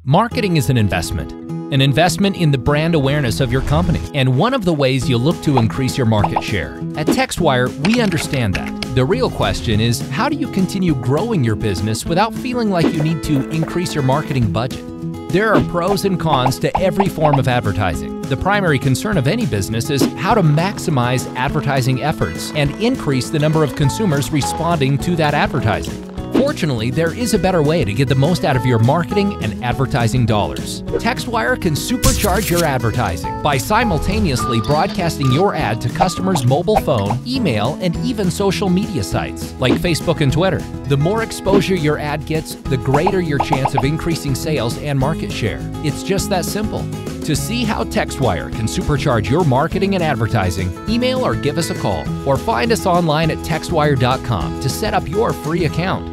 Marketing is an investment in the brand awareness of your company, and one of the ways you look to increase your market share. At TextWire, we understand that. The real question is, how do you continue growing your business without feeling like you need to increase your marketing budget? There are pros and cons to every form of advertising. The primary concern of any business is how to maximize advertising efforts and increase the number of consumers responding to that advertising. Fortunately, there is a better way to get the most out of your marketing and advertising dollars. TextWire can supercharge your advertising by simultaneously broadcasting your ad to customers' mobile phone, email, and even social media sites like Facebook and Twitter. The more exposure your ad gets, the greater your chance of increasing sales and market share. It's just that simple. To see how TextWire can supercharge your marketing and advertising, email or give us a call, or find us online at textwire.com to set up your free account.